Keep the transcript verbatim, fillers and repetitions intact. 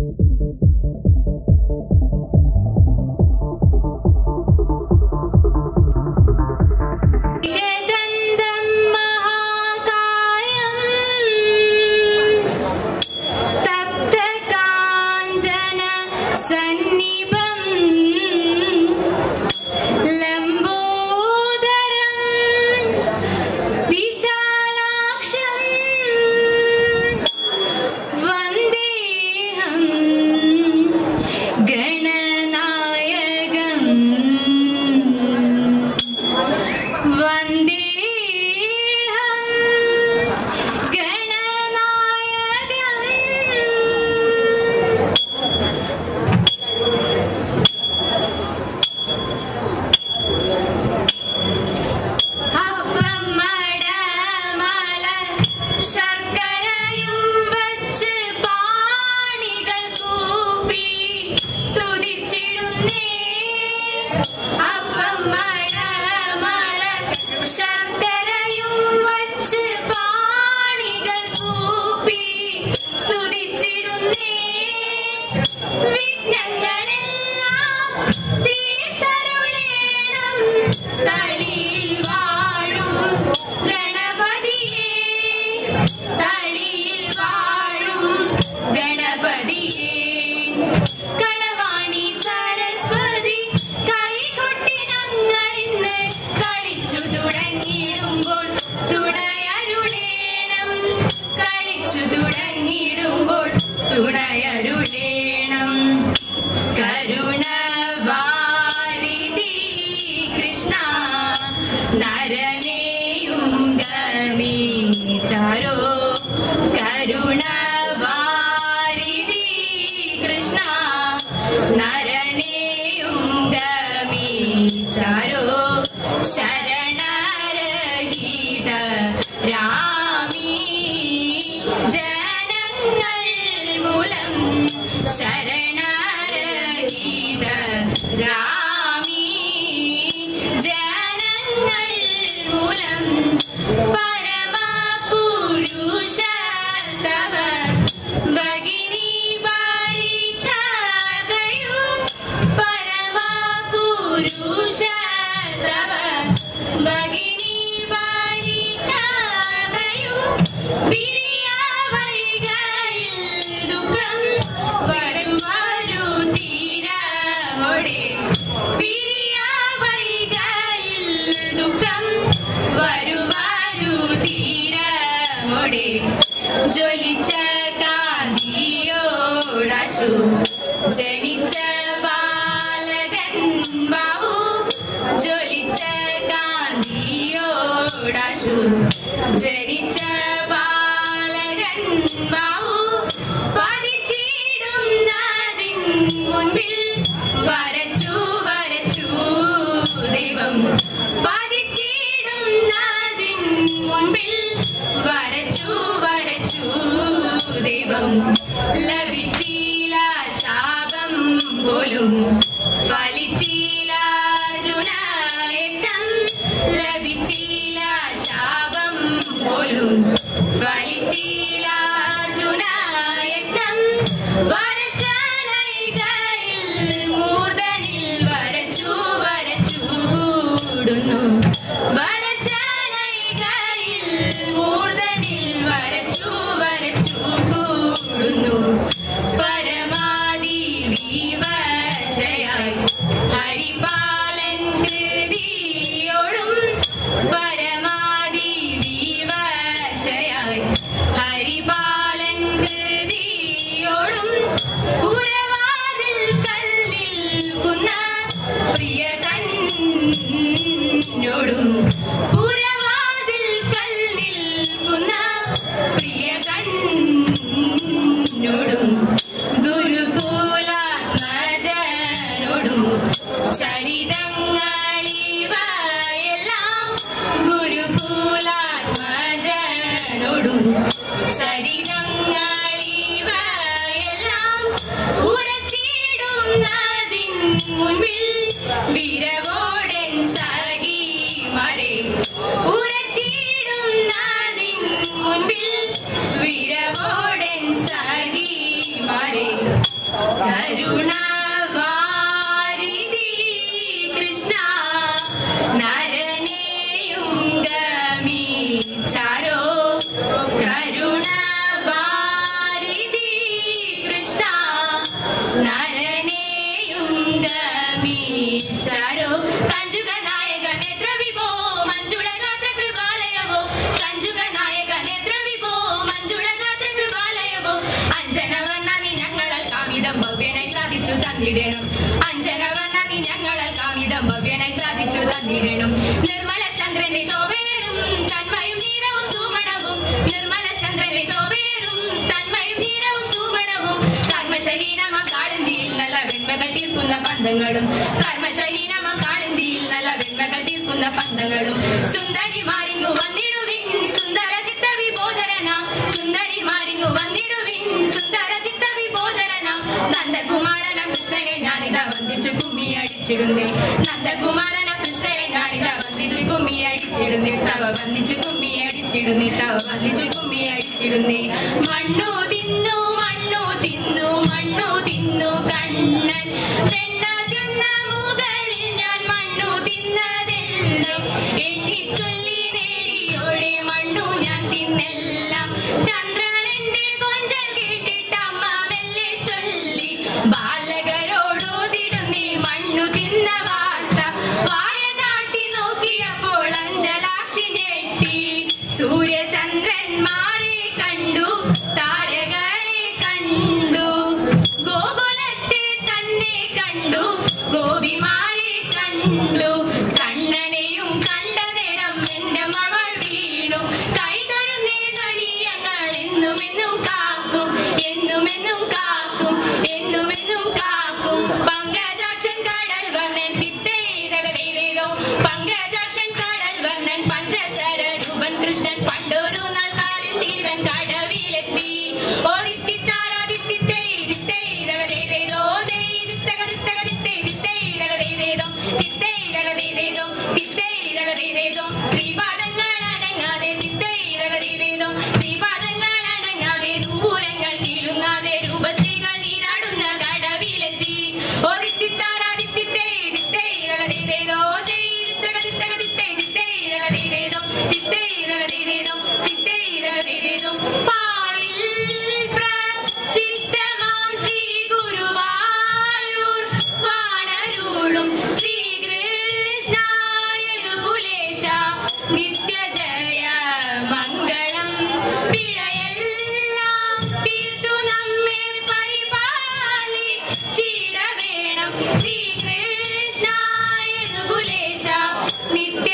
Hari Balan Kritiyorum കരുണവാരിധി Krishna നരനെയും ഗമിച്ചാരോ കരുണവാരിധി Krishna നരനെയും ഗമിച്ചാരോ കഞ്ചുക നായക നേത്ര വിഭോ മഞ്ജുള ഗാത്ര കൃപാലയമോ കഞ്ചുക നായക നേത്ര വിഭോ മഞ്ജുള ഗാത്ര കൃപാലയമോ അഞ്ജനവർണ്ണ നീ ഞങ്ങളാൽ കാമിതം ഭവ്യനായി സാധിച്ചു തന്നിടണം അഞ്ജനവർണ്ണ നീ ഞങ്ങളാൽ കാമിതം ഭവ്യനായി സാധിച്ചു തന്നിടണം നിർമ്മല ചന്ദ്രന്റെ ശോഭേറും തന്മയും നീരവും തൂമണവും നിർമ്മല ചന്ദ്രന്റെ ശോഭേറും തന്മയും നീരവും തൂമണവും കർമ്മശഹീനമ കാളന്തിയിൽ നല്ല വെണ്മകൾ തീർക്കുന്ന പന്തങ്ങളും കർമ്മശഹീനമ കാളന്തിയിൽ നല്ല വെണ്മകൾ തീർക്കുന്ന പന്തങ്ങളും സുന്ദരി മാറിങ്ങു വന്നിടുവിൻ സുന്ദര ചിത്ത വിബോധരന സുന്ദരി മാറിങ്ങു വന്നിടുവിൻ സുന്ദര ചിത്ത വിബോധരന നന്ദകുമാരന കൃഷ്ണനെ ഞാനിത വന്ദിച്ചു കുമ്മി അടിച്ചിടുന്നേ നന്ദകുമാരന കൃഷ്ണനെ ഞാനിത വന്ദിച്ചു കുമ്മി അടിച്ചിടുന്നേ തവ വന്ദിച്ചു കുമ്മി അടിച്ചിടുന്നേ തവ വന്ദിച്ചു കുമ്മി അടിച്ചിടുന്നേ മണ്ണു തിന്നു മണ്ണു തിന്നു മണ്ണു തിന്നു കണ്ണൻ വെണ്ണ തിന്ന മുകളിൽ ഞാൻ മണ്ണു തിന്നതെന്ത് എണ്ണിച്ചൊല്ലി നേടിയോടെ മണ്ണു ഞാൻ തിന്നെല്ലാം ചന്ദ്രനെന്റെ കൊഞ്ചൽ കേട്ടിട്ട് അമ്മ മെല്ലെ ചൊല്ലി ബാലകരോടോതിടുന്നേ മണ്ണു തിന്ന വാർത്ത വായ കാട്ടി നോക്കിയപ്പോൾ അഞ്ചലാക്ഷി ഞെട്ടി സൂര്യചന്ദ്രന്മാരെ കണ്ടു താരകളെ കണ്ടു ഗോകുലത്തെ തന്നെ കണ്ടു ഗോപിമാരെ കണ്ടു കണ്ണനെയും കണ്ട നേരം എന്റെ മഴ വീണു കൈതൊഴുന്നേ കളിയങ്ങൾ എന്നുമെന്നും കാക്കും എന്നുമെന്നും കാക്കും എന്നുമെന്നും കാക്കും പങ്കജാക്ഷൻ കടൽ വർണ്ണൻ തിത്തേതകതേതോ പങ്കജാക്ഷൻ കടൽ വർണ്ണൻ പഞ്ചശര രൂപൻ കൃഷ്ണൻ പണ്ടൊരു നാൾ കാളിൽ തീരൻ കടവിലെത്തി ഓ ദിത്തിത്താരാ ദിത്തിത്തേ ദിത്തേതകതേതോ ദിത്തകദിത്തകദിത്തേ ദിത്തേതകതേതോ ദിത്തേതകതേതോ ദിത്തേതകതേതോ ശ്രീപാദങ്ങൾ അനങ്ങാതെ ദിത്തേതകതേതോ ശ്രീപാദങ്ങൾ അനങ്ങാതെ ദൂരങ്ങൾ കീഴുങ്ങാതെ രൂപശ്രീകൾ നീരാടുന്ന കടവിലെത്തി ഓ ദിത്തിത്താരാ ദിത്തിത്തേ ദിത്തേതകതേതോ ദിത്തകദിത്തകദിത്തേ ദിത്തേതകതേതോ ദിത്തേതകതേതോ ദിത്തേതകതേതോ പാരിൽ പ്രസിദ്ധമാം ശ്രീ ഗുരുവായൂർ വാണരുളും ശ്രീകൃഷ്ണായനുകുലേശ നിത്യജയ മംഗളം പിഴയെല്ലാം തീർത്തു നമ്മെ പരിപാലിച്ചിട വേണം ശ്രീകൃഷ്ണായനുകുലേശ നിത്യ